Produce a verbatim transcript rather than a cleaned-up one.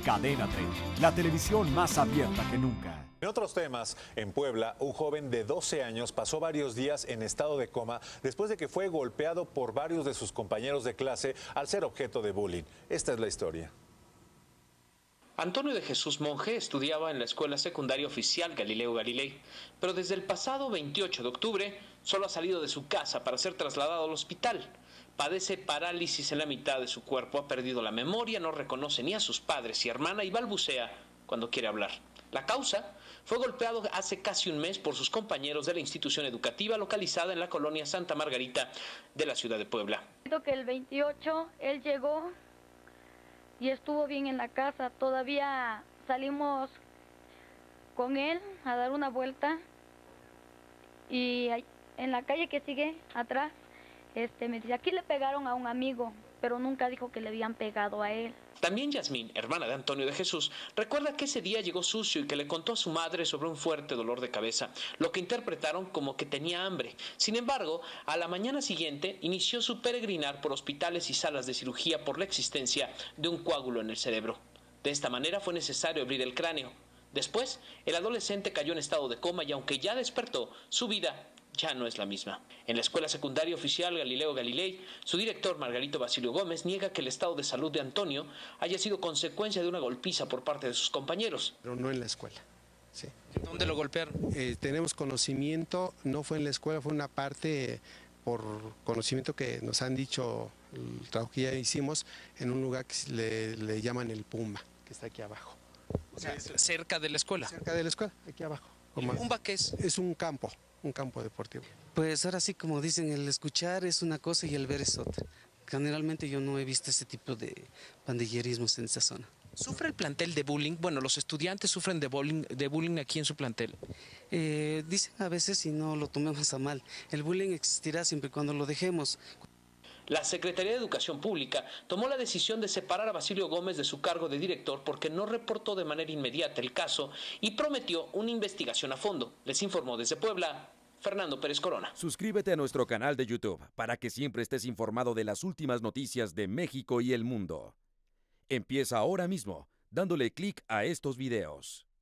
Cadena treinta, la televisión más abierta que nunca. En otros temas, en Puebla, un joven de doce años pasó varios días en estado de coma después de que fue golpeado por varios de sus compañeros de clase al ser objeto de bullying. Esta es la historia. Antonio de Jesús Monge estudiaba en la escuela secundaria oficial Galileo Galilei, pero desde el pasado veintiocho de octubre solo ha salido de su casa para ser trasladado al hospital. Padece parálisis en la mitad de su cuerpo, ha perdido la memoria, no reconoce ni a sus padres y hermana y balbucea cuando quiere hablar. La causa: fue golpeado hace casi un mes por sus compañeros de la institución educativa localizada en la colonia Santa Margarita de la ciudad de Puebla. Creo que el veintiocho él llegó y estuvo bien en la casa. Todavía salimos con él a dar una vuelta y en la calle que sigue atrás este, me dice, aquí le pegaron a un amigo, pero nunca dijo que le habían pegado a él. También Yasmín, hermana de Antonio de Jesús, recuerda que ese día llegó sucio y que le contó a su madre sobre un fuerte dolor de cabeza, lo que interpretaron como que tenía hambre. Sin embargo, a la mañana siguiente inició su peregrinar por hospitales y salas de cirugía por la existencia de un coágulo en el cerebro. De esta manera fue necesario abrir el cráneo. Después, el adolescente cayó en estado de coma y aunque ya despertó, su vida ya no es la misma. En la escuela secundaria oficial Galileo Galilei, su director Margarito Basilio Gómez niega que el estado de salud de Antonio haya sido consecuencia de una golpiza por parte de sus compañeros. Pero no en la escuela. Sí. ¿Dónde lo golpearon? Eh, tenemos conocimiento, no fue en la escuela, fue una parte por conocimiento que nos han dicho, el trabajo que ya hicimos, en un lugar que le, le llaman el Pumba, que está aquí abajo. O sea, cerca de la escuela. Cerca de la escuela, aquí abajo. ¿El Pumba qué es? Es un campo. Un campo deportivo. Pues ahora sí, como dicen, el escuchar es una cosa y el ver es otra. Generalmente yo no he visto ese tipo de pandillerismos en esa zona. ¿Sufre el plantel de bullying? Bueno, los estudiantes sufren de bullying, de bullying aquí en su plantel. Eh, dicen a veces, y no lo tomemos a mal, el bullying existirá siempre y cuando lo dejemos. La Secretaría de Educación Pública tomó la decisión de separar a Basilio Gómez de su cargo de director porque no reportó de manera inmediata el caso y prometió una investigación a fondo. Les informó desde Puebla, Fernando Pérez Corona. Suscríbete a nuestro canal de YouTube para que siempre estés informado de las últimas noticias de México y el mundo. Empieza ahora mismo dándole clic a estos videos.